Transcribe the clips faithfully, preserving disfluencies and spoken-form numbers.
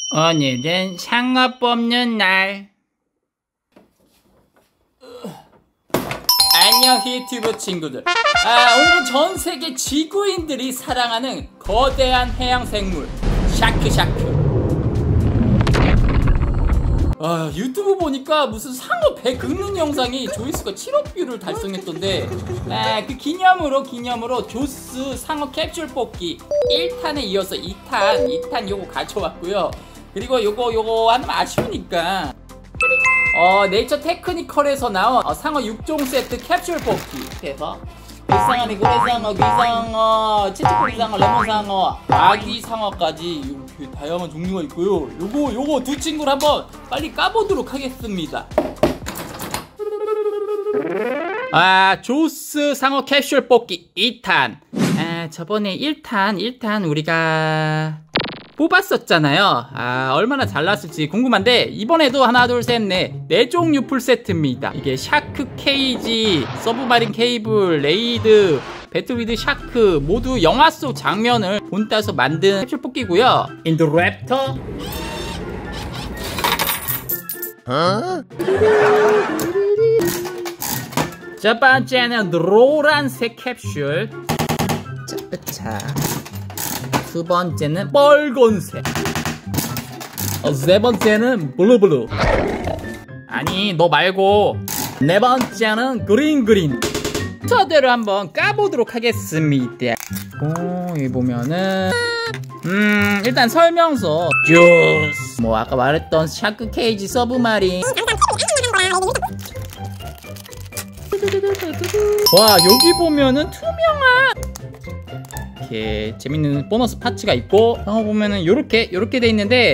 오늘은 상어 뽑는 날. 안녕 유튜브 친구들. 아, 오늘은 전세계 지구인들이 사랑하는 거대한 해양생물 샤크샤크. 아, 유튜브 보니까 무슨 상어 배 긁는 영상이 조회수가 칠억 뷰를 달성했던데, 아, 그 기념으로 기념으로 조스 상어 캡슐 뽑기 일 탄에 이어서 이 탄, 이 탄 요거 가져왔고요. 그리고 요거 요거 하면 아쉬우니까 어 네이처 테크니컬에서 나온 어, 상어 육 종 세트 캡슐 뽑기 해서 일상어, 고래상어, 귀상어, 치치코리상어, 레몬상어, 아기상어까지 이렇게 다양한 종류가 있고요. 요거 요거 두 친구를 한번 빨리 까보도록 하겠습니다. 아, 조스 상어 캡슐 뽑기 이 탄. 아, 저번에 일 탄 일 탄 우리가 뽑았었잖아요. 아, 얼마나 잘 나왔을지 궁금한데, 이번에도 하나 둘 셋 넷 네 종류 풀세트입니다. 이게 샤크 케이지, 서브마린 케이블, 레이드, 배틀 위드 샤크 모두 영화 속 장면을 본따서 만든 캡슐 뽑기고요. 인도랩터, 어? 첫 번째는 노란색 캡슐. 자, 두 번째는 빨간색. 어, 세 번째는 블루블루. 아니, 너 말고. 네 번째는 그린그린. 순서대로 한번 까보도록 하겠습니다. 오, 여기 보면은 음 일단 설명서. 주스, 뭐 아까 말했던 샤크 케이지, 서브마린. 와, 여기 보면은 투명한 이렇게 재밌는 보너스 파츠가 있고, 상어 보면은 요렇게 요렇게 돼 있는데,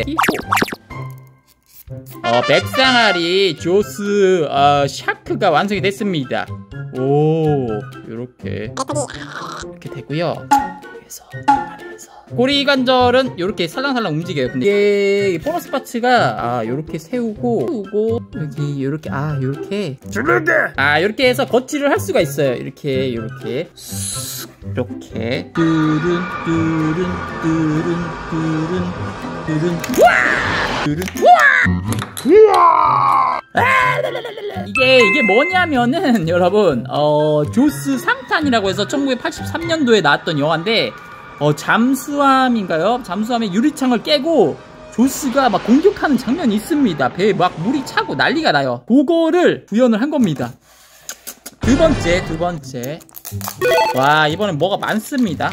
어, 백상아리 조스 어, 샤크가 완성이 됐습니다. 오, 요렇게 이렇게 되고요. 그래서 아래에서 꼬리 관절은 요렇게 살랑살랑 움직여요. 근데 이게 보너스 파츠가 아 요렇게 세우고 세우고 여기 요렇게 아 요렇게 아 요렇게 해서 거치를 할 수가 있어요. 이렇게 요렇게 이렇게 뚜른 뚜른 뚜른 뚜른 뚜른 뚜른 우와! 이게 이게 뭐냐면은 여러분, 어 조스 삼 탄이라고 해서 천구백팔십삼 년도에 나왔던 영화인데, 어 잠수함인가요? 잠수함의 유리창을 깨고 조스가 막 공격하는 장면이 있습니다. 배에 막 물이 차고 난리가 나요. 그거를 구현을 한 겁니다. 두 번째, 두 번째. 와, 이번엔 뭐가 많습니다.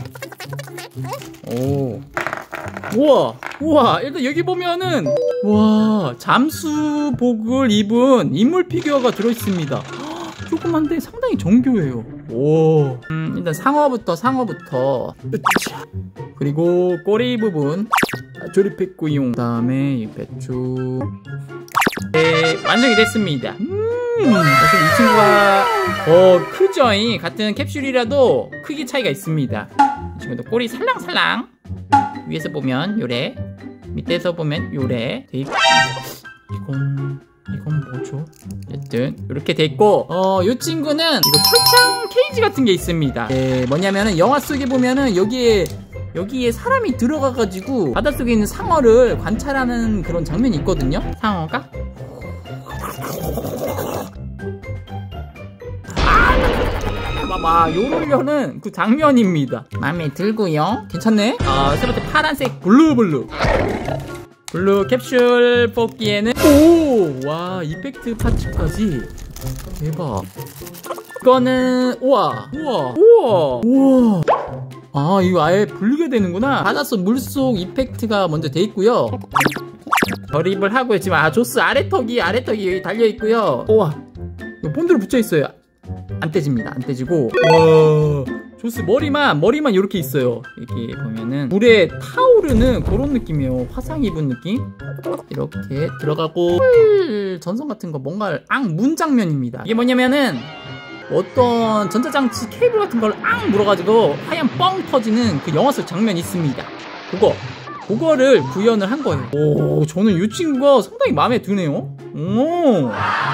오. 우와, 우와, 일단 여기 보면은, 와, 잠수복을 입은 인물 피규어가 들어있습니다. 허, 조그만데 상당히 정교해요. 오. 음, 일단 상어부터, 상어부터. 으차. 그리고 꼬리 부분 조립했고요. 그 다음에 이 배추. 네, 완성이 됐습니다. 음, 사실 이 친구가 어, 크죠? 같은 캡슐이라도 크기 차이가 있습니다. 이 친구도 꼬리 살랑살랑. 위에서 보면 요래, 밑에서 보면 요래 돼 있고, 이건 이건 뭐죠? 어쨌든 이렇게 돼 있고, 어, 요 친구는 이거 철창 케이지 같은 게 있습니다. 예, 뭐냐면은 영화 속에 보면은 여기에 여기에 사람이 들어가가지고 바닷속에 있는 상어를 관찰하는 그런 장면이 있거든요. 상어가 막 요러려는 그 장면입니다. 마음에 들고요. 괜찮네. 어, 세 번째 파란색 블루블루. 블루 캡슐 뽑기에는 오, 와, 이펙트 파츠까지 대박. 이거는 우와, 우와, 우와, 우와. 아, 이거 아예 분리가 되는구나. 바닷속 물속 이펙트가 먼저 돼 있고요. 조립을 하고요. 지금 아 조스 아래턱이 아래턱이 달려 있고요. 우와, 이거 본드로 붙여 있어요. 안 떼집니다. 안 떼지고. 와, 조스 머리만 머리만 이렇게 있어요. 이렇게 보면은 물에 타오르는 그런 느낌이에요. 화상 입은 느낌. 이렇게 들어가고 전선 같은 거 뭔가 앙 문 장면입니다. 이게 뭐냐면은 어떤 전자장치 케이블 같은 걸 앙 물어가지고 하얀 뻥 터지는 그 영화 속 장면이 있습니다. 그거 그거를 구현을 한 거예요. 오, 저는 이 친구가 상당히 마음에 드네요. 오.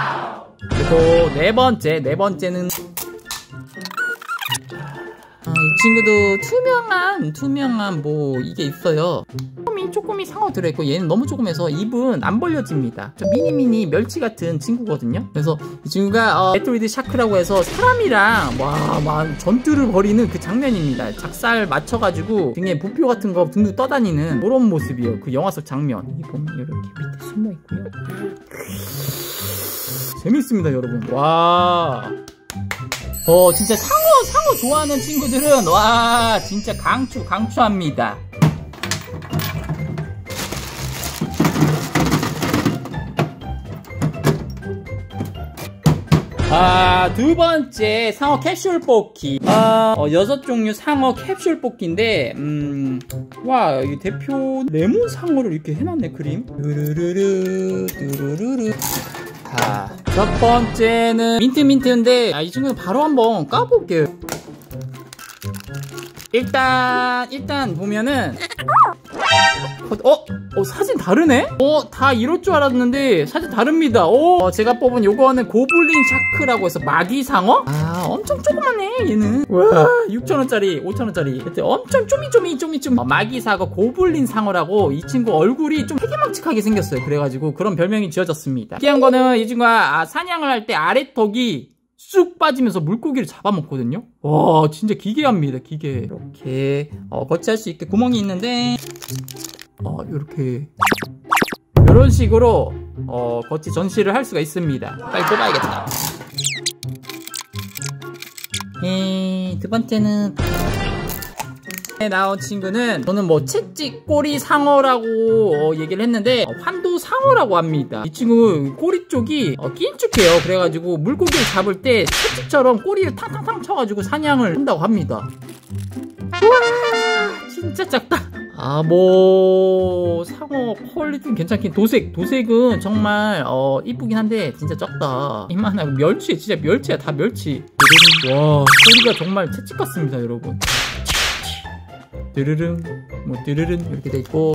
그리고 네 번째, 네 번째는 아, 이 친구도 투명한 투명한 뭐 이게 있어요. 조금이 조금이 상어 들어있고 얘는 너무 조금해서 입은 안 벌려집니다. 저 미니미니 멸치 같은 친구거든요. 그래서 이 친구가 어, 배트리드 샤크라고 해서 사람이랑 와, 막 전투를 벌이는 그 장면입니다. 작살 맞춰가지고 등에 부표 같은 거 등등 떠다니는 그런 모습이에요. 그 영화 속 장면. 이 보면 이렇게 밑에 숨어 있고요. 재밌습니다, 여러분. 와. 어, 진짜 상어, 상어 좋아하는 친구들은, 와, 진짜 강추, 강추합니다. 아, 두 번째 상어 캡슐 뽑기. 아, 어, 여섯 종류 상어 캡슐 뽑기인데, 음, 와, 이 대표 레몬 상어를 이렇게 해놨네, 그림. 뚜루루루, 뚜루루루. 자, 첫 번째는 민트민트인데, 아, 이 친구는 바로 한번 까볼게요. 일단, 일단 보면은, 어? 어, 사진 다르네? 어, 다 이럴 줄 알았는데 사진 다릅니다. 오, 어, 제가 뽑은 요거는 고블린 샤크라고 해서 마귀상어? 아, 엄청 조그만해 얘는. 와, 육천 원짜리, 오천 원짜리. 그때 엄청 쪼미쪼미 쪼미쪼미. 어, 마귀상어 고블린 상어라고. 이 친구 얼굴이 좀 해괴망측하게 생겼어요. 그래가지고 그런 별명이 지어졌습니다. 특이한 거는 이 친구가 아, 사냥을 할 때 아래턱이 쑥 빠지면서 물고기를 잡아먹거든요. 와, 진짜 기괴합니다, 기괴. 이렇게 어, 거치할 수 있게 구멍이 있는데 어, 이렇게 이런 식으로 어, 거치 전시를 할 수가 있습니다. 빨리 뽑아야겠다. 에, 두 번째는 나온 친구는 저는 뭐 채찍 꼬리 상어라고 어, 얘기를 했는데 어, 환도 상어라고 합니다. 이 친구 꼬리 쪽이 어, 길쭉해요. 그래가지고 물고기를 잡을 때 채찍처럼 꼬리를 탕탕탕 쳐가지고 사냥을 한다고 합니다. 우와, 진짜 작다. 아, 뭐 상어 퀄리티는 괜찮긴. 도색 도색은 정말 어 이쁘긴 한데 진짜 적다. 이만하고 멸치, 진짜 멸치야. 다 멸치. 와, 소리가 정말 채찍 같습니다, 여러분. 드르릉, 뭐 드르릉 이렇게 돼 있고,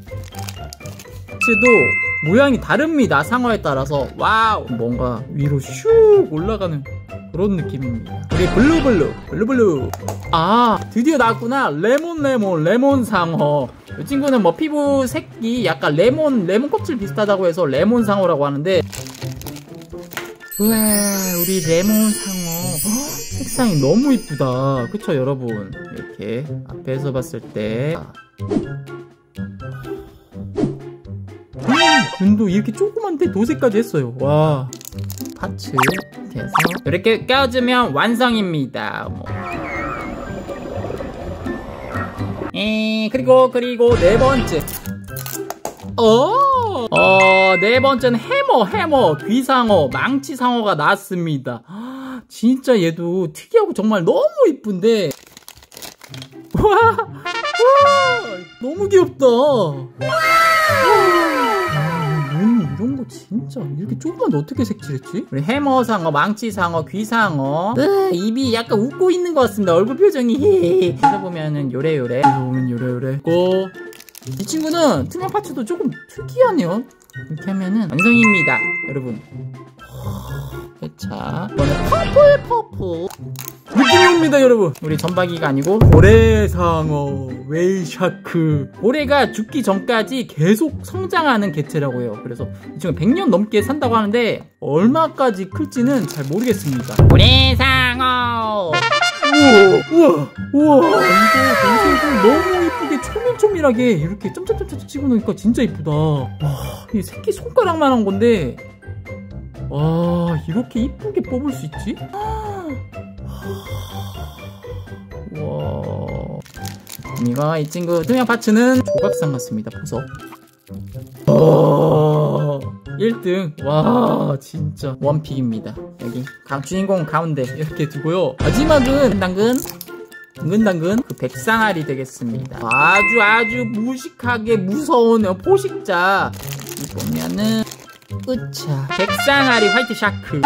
도 모양이 다릅니다. 상어에 따라서. 와우, 뭔가 위로 슉 올라가는 그런 느낌입니다. 우리 블루블루 블루블루. 아, 드디어 나왔구나. 레몬 레몬 레몬 상어. 이 친구는 뭐 피부 색이 약간 레몬 레몬 껍질 비슷하다고 해서 레몬 상어라고 하는데, 우와, 우리 레몬 상어. 색상이 너무 이쁘다. 그쵸, 여러분? 이렇게 앞에서 봤을 때 음, 눈도 이렇게 조그만데 도색까지 했어요. 와, 파츠 이렇게 해서 이렇게 껴주면 완성입니다. 뭐. 에, 그리고 그리고 네 번째. 어, 어, 네 번째는 해머, 해머, 귀상어, 망치상어가 나왔습니다. 진짜 얘도 특이하고 정말 너무 이쁜데, 와, 와, 너무 귀엽다. 눈 이런 거 진짜 이렇게 조그만데 어떻게 색칠했지? 우리 해머상어, 망치상어, 귀상어. 으, 입이 약간 웃고 있는 것 같습니다. 얼굴 표정이. 그래서 보면은 요래요래. 그래서 보면 요래요래. 고. 이 친구는 투명 파츠도 조금 특이하네요. 이렇게 하면은 완성입니다, 여러분. 자, 이거는 퍼플 퍼플 느낌이 옵니다, 여러분. 우리 전박이가 아니고 고래상어, 웨이샤크. 고래가 죽기 전까지 계속 성장하는 개체라고 해요. 그래서 이 친구 백 년 넘게 산다고 하는데 얼마까지 클지는 잘 모르겠습니다. 고래상어. 우와, 우와, 우와. 이거 도색을 너무 이쁘게 초밀초밀하게 이렇게 점점점점 찍어놓으니까 진짜 이쁘다. 와, 이 새끼 손가락만한 건데, 와, 이렇게 이쁘게 뽑을 수 있지? 와, 이거 이 친구 투명 파츠는 조각상 같습니다. 보석. 와, 일 등. 와, 진짜 원픽입니다. 여기 주인공 가운데 이렇게 두고요. 마지막은 당근 당근당근 그 백상아리 되겠습니다. 아주 아주 무식하게 무서운 포식자. 이 보면은 으차, 백상아리 화이트 샤크.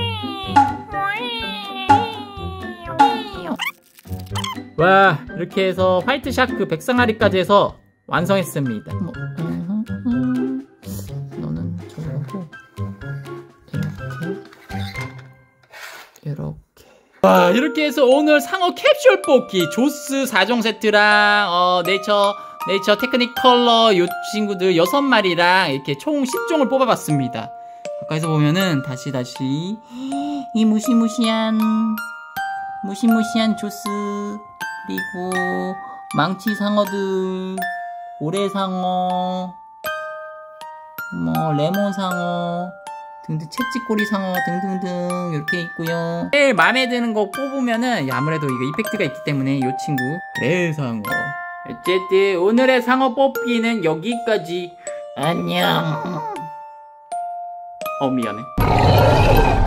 와, 이렇게 해서 화이트 샤크 백상아리까지 해서 완성했습니다. 뭐, 음, 음, 너는 저거고 이렇게 이렇게 와, 이렇게 해서 오늘 상어 캡슐 뽑기 조스 사 종 세트랑 어 네이처 네이처 테크닉 컬러 요 친구들 여섯 마리랑 이렇게 총 십 종을 뽑아봤습니다. 가까이서 보면은 다시 다시 이 무시무시한 무시무시한 조스, 그리고 망치 상어들, 고래 상어, 뭐 레몬 상어 등등, 채찍꼬리 상어 등등등 이렇게 있고요. 제일 마음에 드는 거 뽑으면은 아무래도 이거 이펙트가 있기 때문에 이 친구 레상어. 어쨌든 오늘의 상어 뽑기는 여기까지. 안녕. 어 미안해.